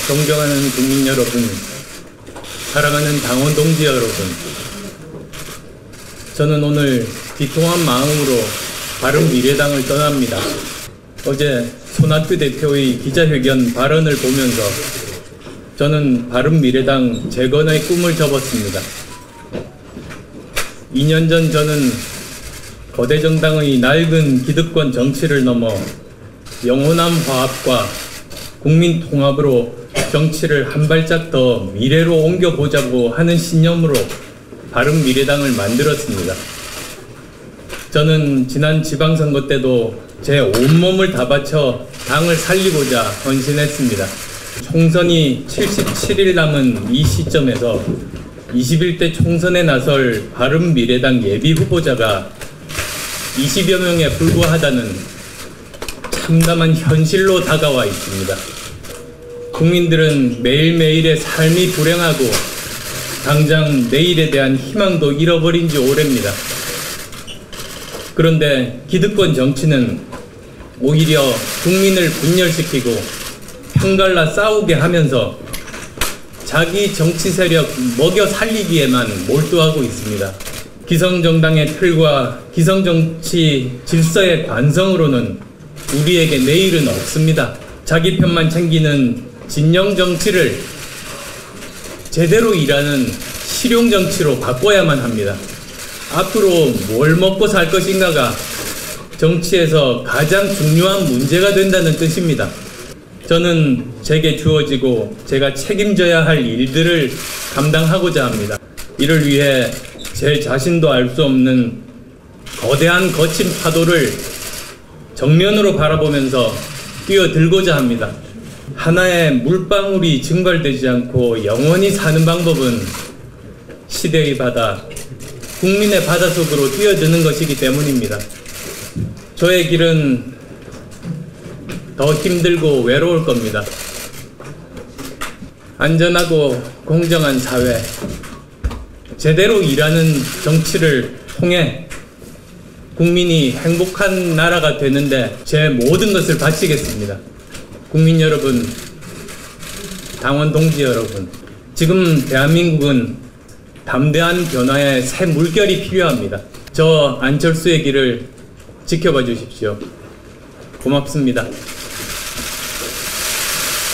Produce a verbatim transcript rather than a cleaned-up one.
존경하는 국민 여러분, 사랑하는 당원 동지 여러분, 저는 오늘 비통한 마음으로 바른미래당을 떠납니다. 어제 손학규 대표의 기자회견 발언을 보면서 저는 바른미래당 재건의 꿈을 접었습니다. 이 년 전 저는 거대 정당의 낡은 기득권 정치를 넘어 영원한 화합과 국민 통합으로 정치를 한 발짝 더 미래로 옮겨보자고 하는 신념으로 바른미래당을 만들었습니다. 저는 지난 지방선거 때도 제 온몸을 다 바쳐 당을 살리고자 헌신했습니다. 총선이 칠십칠 일 남은 이 시점에서 이십일 대 총선에 나설 바른미래당 예비후보자가 이십여 명에 불과하다는 참담한 현실로 다가와 있습니다. 국민들은 매일매일의 삶이 불행하고 당장 내일에 대한 희망도 잃어버린 지 오래입니다. 그런데 기득권 정치는 오히려 국민을 분열시키고 편갈라 싸우게 하면서 자기 정치 세력 먹여 살리기에만 몰두하고 있습니다. 기성정당의 틀과 기성정치 질서의 관성으로는 우리에게 내일은 없습니다. 자기 편만 챙기는 진영정치를 제대로 일하는 실용정치로 바꿔야만 합니다. 앞으로 뭘 먹고 살 것인가가 정치에서 가장 중요한 문제가 된다는 뜻입니다. 저는 제게 주어지고 제가 책임져야 할 일들을 감당하고자 합니다. 이를 위해 제 자신도 알 수 없는 거대한 거친 파도를 정면으로 바라보면서 뛰어들고자 합니다. 하나의 물방울이 증발되지 않고 영원히 사는 방법은 시대의 바다, 국민의 바다 속으로 뛰어드는 것이기 때문입니다. 저의 길은 더 힘들고 외로울 겁니다. 안전하고 공정한 사회, 제대로 일하는 정치를 통해 국민이 행복한 나라가 되는데 제 모든 것을 바치겠습니다. 국민 여러분, 당원 동지 여러분, 지금 대한민국은 담대한 변화의 새 물결이 필요합니다. 저 안철수의 길을 지켜봐 주십시오. 고맙습니다.